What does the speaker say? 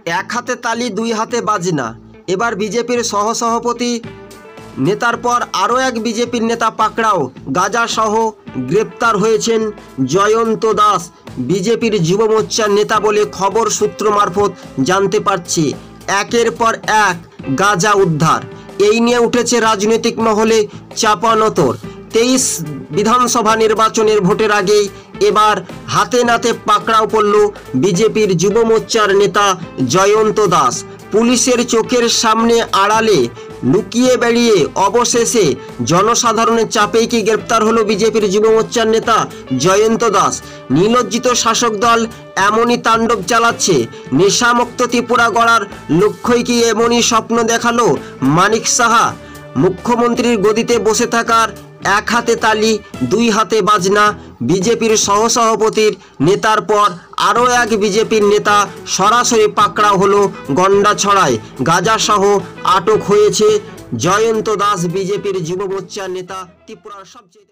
এক হাতে তালি দুই হাতে বাজনা। এবার বিজেপির সহসভাপতি নেতার পর আরও এক বিজেপির নেতা পাকড়াও। গাজা সহ গ্রেপ্তার হয়েছেন জয়ন্ত দাস, বিজেপির যুব মোর্চার নেতা বলে খবর সূত্র মারফত জানতে পারছি। একের পর এক গাজা উদ্ধার, এই নিয়ে উঠেছে রাজনৈতিক মহলে চাপানোতর। 23 বিধানসভা নির্বাচনের ভোটের আগেই এবার হাতে নাতে পাকড়াও পড়ল বিজেপির যুব মোর্চার নেতা জয়ন্ত দাস। পুলিশের চোখের সামনে আড়ালে লুকিয়ে বেরিয়ে অবশেষে জনসাধারণের চাপেই কি গ্রেপ্তার হলো বিজেপির যুব মোর্চার নেতা জয়ন্ত দাস। নিলজ্জিত শাসক দল এমনই তাণ্ডব চালাচ্ছে। নেশামুক্ত ত্রিপুরা গড়ার লক্ষ্যই কি এমনই স্বপ্ন দেখালো মানিক সাহা? মুখ্যমন্ত্রীর গদিতে বসে থাকার এক হাতে তালি দুই হাতে বাজনা। বিজেপির সহসভাপতির নেতার পর আরও এক বিজেপির নেতা সরাসরি পাকড়াও হলো গন্ডাছড়ায়। গাজা সহ আটক হয়েছে জয়ন্ত দাস, বিজেপির যুব মোর্চার নেতা, ত্রিপুরার সবচেয়ে